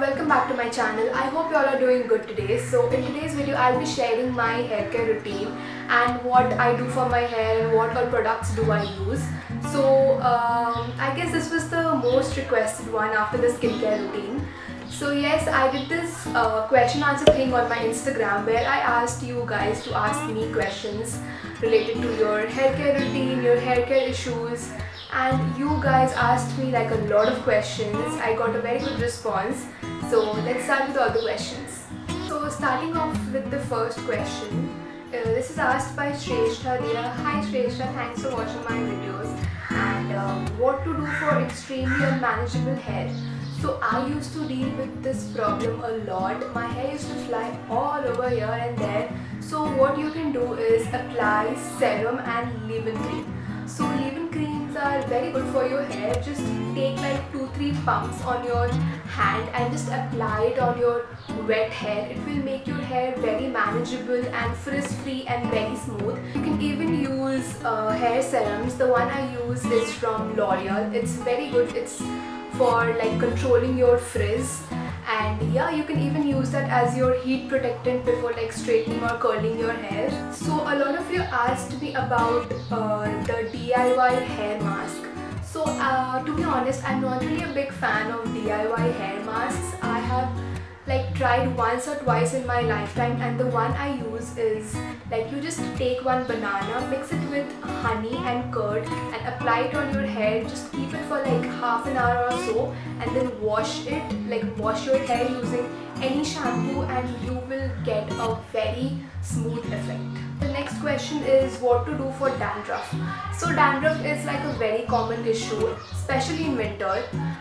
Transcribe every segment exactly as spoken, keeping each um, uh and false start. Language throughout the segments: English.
welcome back to my channel. I hope you all are doing good today. So in today's video I'll be sharing my hair care routine and what I do for my hair and what all products do I use. So um, I guess this was the most requested one after the skincare routine. So yes, I did this uh, question answer thing on my Instagram where I asked you guys to ask me questions related to your hair care routine, your hair care issues, and you guys asked me like a lot of questions. I got a very good response. So let's start with all the questions. So starting off with the first question, uh, this is asked by Shrestha Dia. Hi Shrestha, thanks for watching my videos. And uh, what to do for extremely unmanageable hair. So I used to deal with this problem a lot. My hair used to fly all over here and there. So what you can do is apply serum and leave-in cream. So leave-in creams are very good for your hair. Just take like two three pumps on your hand and just apply it on your wet hair. It will make your hair very manageable and frizz-free and very smooth. You can even use uh, hair serums. The one I use is from L'Oreal. It's very good. It's for like controlling your frizz, and yeah, you can even use that as your heat protectant before like straightening or curling your hair. So a lot of you asked me about uh, the D I Y hair mask. So uh, to be honest, I'm not really a big fan of D I Y hair masks. I have like tried once or twice in my lifetime, and the one I use is like you just take one banana, mix it with honey and curd and apply it on your hair. Just keep it for like half an hour or so and then wash it, like wash your hair using any shampoo, and you will get a very smooth effect. The next question is what to do for dandruff. So dandruff is like a very common issue, especially in winter.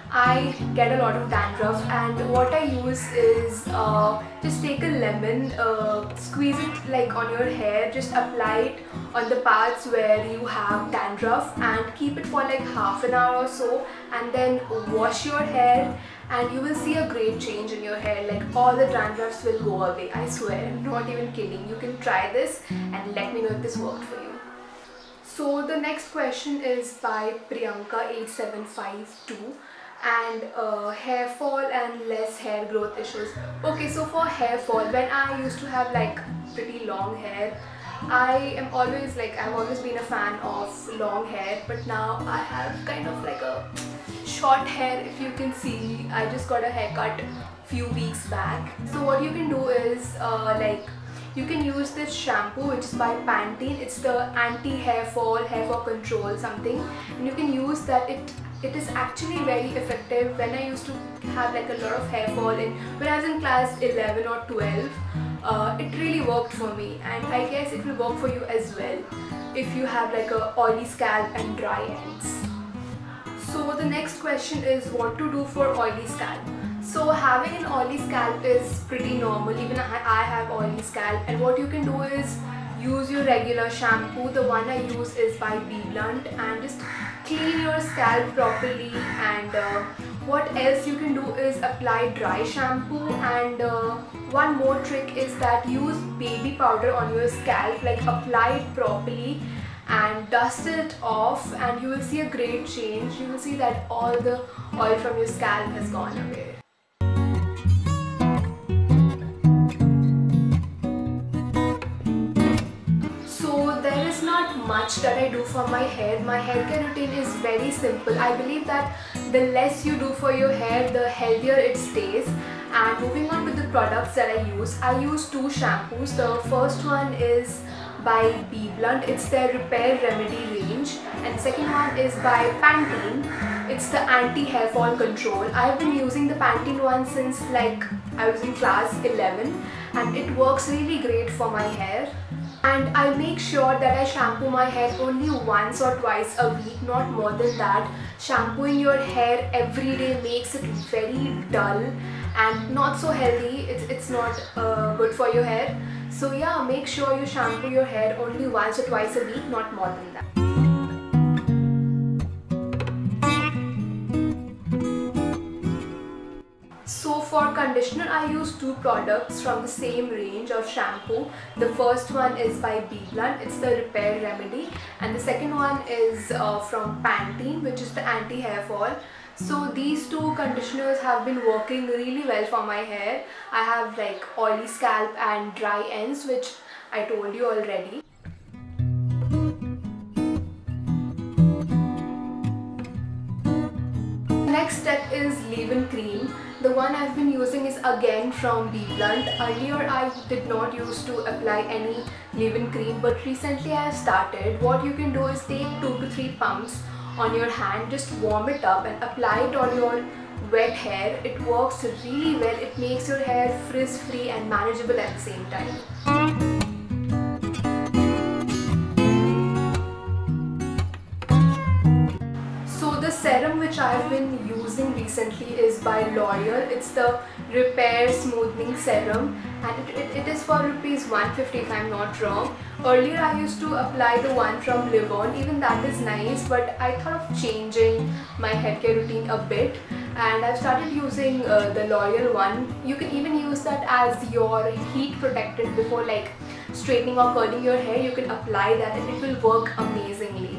I get a lot of dandruff, and what I use is uh, just take a lemon, uh, squeeze it like on your hair, just apply it on the parts where you have dandruff and keep it for like half an hour or so, and then wash your hair, and you will see a great change in your hair. Like all the dandruffs will go away. I swear, I'm not even kidding. You can try this and let me know if this worked for you. So the next question is by Priyanka eight seven five two, and uh, hair fall and less hair growth issues. Okay, so for hair fall, when I used to have like pretty long hair, I am always like I've always been a fan of long hair, but now I have kind of like a short hair. If you can see, I just got a haircut few weeks back. So what you can do is uh, like you can use this shampoo which is by Pantene. It's the anti-hair fall, hair fall control something, and you can use that. It it is actually very effective. When I used to have like a lot of hair fall in when I was in class eleven or twelve, uh, it really worked for me, and I guess it will work for you as well if you have like a oily scalp and dry ends. So the next question is what to do for oily scalp. So having an oily scalp is pretty normal. Even I, I have oily scalp, and what you can do is use your regular shampoo. The one I use is by Be Blunt, and just clean your scalp properly. And uh, what else you can do is apply dry shampoo, and uh, one more trick is that use baby powder on your scalp, like apply it properly and dust it off, and you will see a great change. You will see that all the oil from your scalp has gone away. So there is not much that I do for my hair. My hair care routine is very simple. I believe that the less you do for your hair, the healthier it stays. And moving on to the products that I use, I use two shampoos. The first one is by Be Blunt. It's their Repair Remedy range, and second one is by Pantene. It's the anti-hair fall control. I've been using the Pantene one since like I was in class eleven, and it works really great for my hair. And I make sure that I shampoo my hair only once or twice a week, not more than that. Shampooing your hair every day makes it very dull and not so healthy. It's, it's not uh, good for your hair. So yeah, make sure you shampoo your hair only once or twice a week, not more than that. So for conditioner, I use two products from the same range of shampoo. The first one is by Be Blunt. It's the Repair Remedy, and the second one is uh, from Pantene, which is the anti-hair fall. So these two conditioners have been working really well for my hair. I have like oily scalp and dry ends, which I told you already. Next step is leave-in cream. The one I've been using is again from Be Blunt. Earlier I did not used to apply any leave-in cream, but recently I have started. What you can do is take two to three pumps on your hand, just warm it up and apply it on your wet hair. It works really well. It makes your hair frizz-free and manageable at the same time. The serum which I have been using recently is by L'Oreal. It's the Repair Smoothing Serum, and it, it, it is for rupees one fifty if I'm not wrong. Earlier I used to apply the one from Live On. Even that is nice, but I thought of changing my hair care routine a bit, and I've started using uh, the L'Oreal one. You can even use that as your heat protectant before like straightening or curling your hair. You can apply that and it will work amazingly.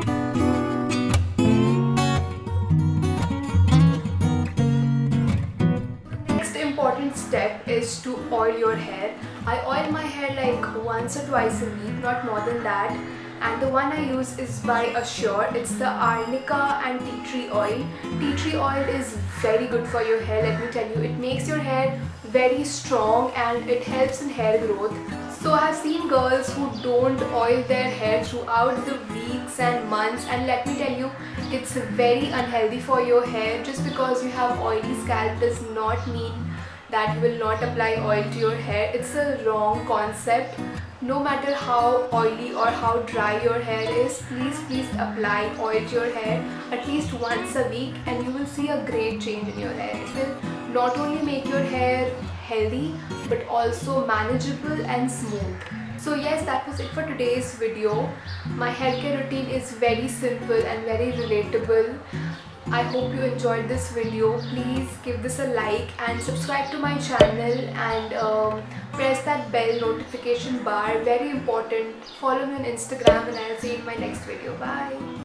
Important step is to oil your hair. I oil my hair like once or twice a week, not more than that. And the one I use is by Assure. It's the Arnica and Tea Tree Oil. Tea Tree Oil is very good for your hair, let me tell you. It makes your hair very strong and it helps in hair growth. So I have seen girls who don't oil their hair throughout the weeks and months, and let me tell you, it's very unhealthy for your hair. Just because you have oily scalp does not mean that you will not apply oil to your hair. It's a wrong concept. No matter how oily or how dry your hair is, please please apply oil to your hair at least once a week and you will see a great change in your hair. It will not only make your hair healthy but also manageable and smooth. So yes, that was it for today's video. My hair care routine is very simple and very relatable. I hope you enjoyed this video. Please give this a like and subscribe to my channel, and um, press that bell notification bar, very important. Follow me on Instagram and I'll see you in my next video. Bye.